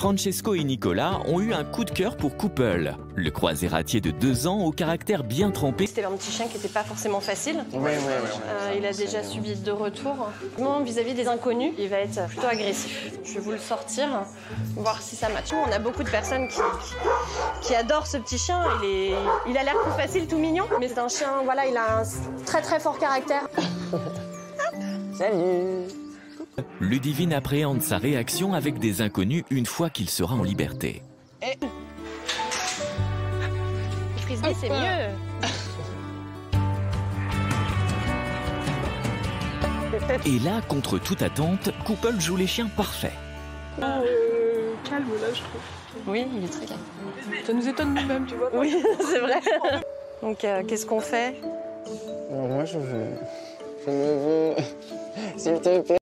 Francesco et Nicolas ont eu un coup de cœur pour Couple, le croisératier de 2 ans au caractère bien trempé. C'était un petit chien qui n'était pas forcément facile. Ouais. Il a déjà subi 2 retours. Vis-à-vis des inconnus, il va être plutôt agressif. Je vais vous le sortir, voir si ça match. On a beaucoup de personnes qui adorent ce petit chien. Il a l'air tout facile, tout mignon, mais c'est un chien, voilà, il a un très très fort caractère. Salut. Ludivine appréhende sa réaction avec des inconnus une fois qu'il sera en liberté. Le frisbee, c'est mieux. Et là, contre toute attente, Couple joue les chiens parfaits. Calme là, je trouve. Oui, il est très calme. Ça nous étonne nous-mêmes, tu vois. Oui, c'est vrai. Donc, qu'est-ce qu'on fait? Moi, je me veux... S'il te plaît.